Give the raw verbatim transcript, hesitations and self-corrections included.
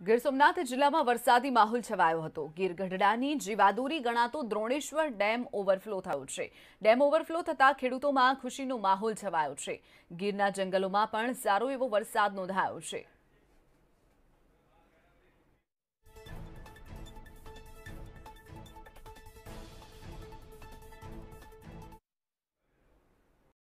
ગીર સોમનાથ જિલ્લામાં વરસાદી માહોલ છવાયો હતો। ગીર ગઢડાની જીવાદોરી ગણાતો દ્રોણેશ્વર ડેમ ઓવરફ્લો થયો છે। ડેમ ઓવરફ્લો થતા ખેડૂતોમાં ખુશીનો માહોલ છવાયો છે। ગીરના જંગલોમાં પણ સારો એવો વરસાદ નોંધાયો છે।